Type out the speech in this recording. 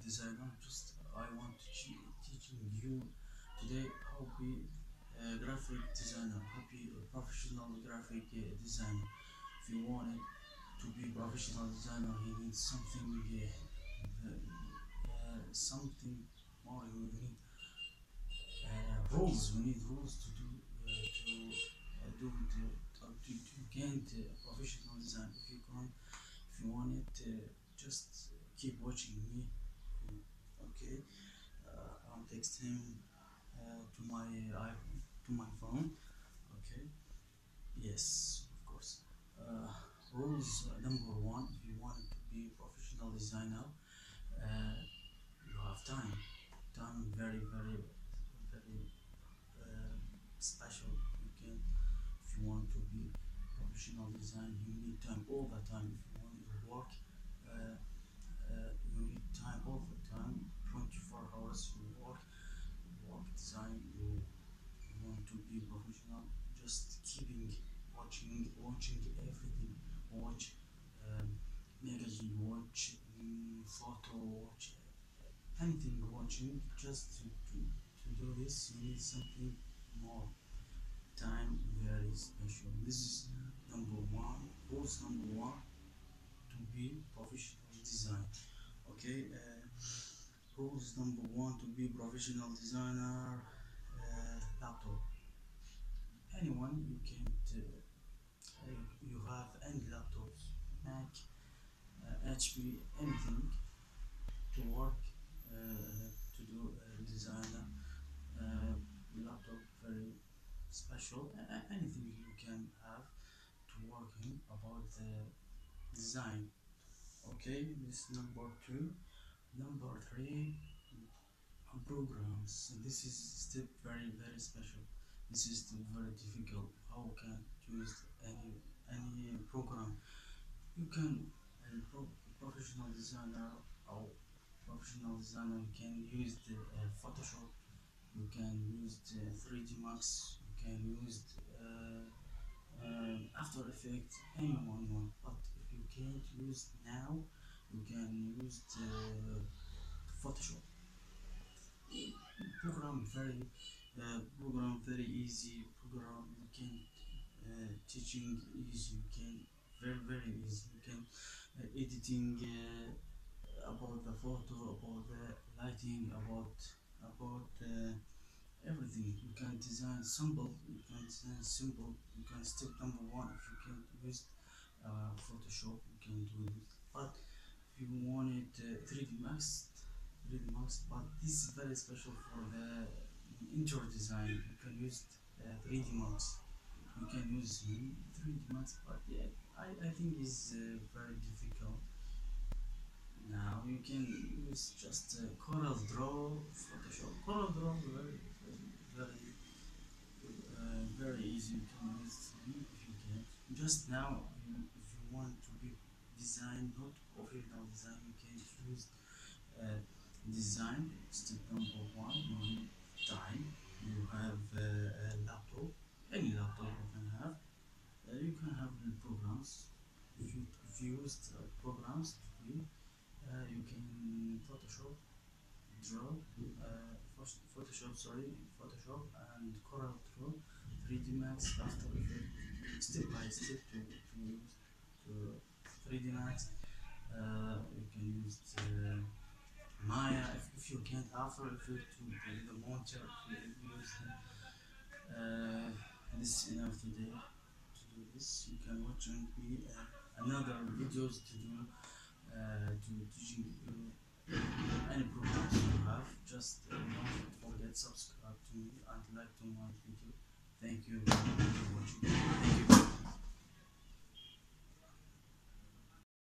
designer. Just I want to teaching you today how to be a graphic designer, how to be a professional graphic designer. If you want it to be professional designer, you need something more. You need rules. We need rules to do to gain professional design. If you want it, just keep watching me. Okay, I'll text him to my iPhone, to my phone. Okay, yes, of course. Rules number one: if you want to be a professional designer, you have time. Time very special. You can, if you want to be professional design, you need time all the time. If you want your work, you need time all the time. 24 hours you work design. You want to be professional. Just keeping watching everything. Watch magazine. Watch photo. Watch anything. Watching just to do this. You need something more. Time very special. This is number one. Rules number one to be professional design. Okay. Rules number one to be professional designer. Laptop. Anyone you can. You have any laptops, Mac, HP, anything to work to do designer. Laptop very special. Anything you can have to working about the design. Okay, this number two. Number three, programs. This is still very special. This is still very difficult. How can use any program? You can professional designer or professional designer can use the Photoshop. You can use the 3D Max. You can use After Effects. Anyone want. But if you can't use now, you can use the Photoshop. Program very easy. Program you can teaching easy. You can very easy. You can editing about the photo, about the lighting, about everything. You can design simple. You can design simple. You can step number one. If you can use Photoshop, you can do it. But if you want it 3D Max, 3D Max. But this is very special for the interior design. You can use 3D Max. You can use 3D Max, but yeah, I think it's very difficult. Now you can use just Corel Draw, Photoshop. Corel Draw is very easy to use if you can. Just now, if you want to be design, not professional design, you can use design. Step number one, you need time. You have a laptop, any laptop you can have. You can have the programs. If you use programs to be, you can Photoshop, draw, Photoshop and Corel Draw, 3D Max, After Effects, step by step to use to 3D Max. You can use Maya if you can't After Effects to the monster. If you use this is enough today to do this. You can watch on me another videos to do to teaching you any programs you have. Just don't forget subscribe to me and like to my video. Thank you.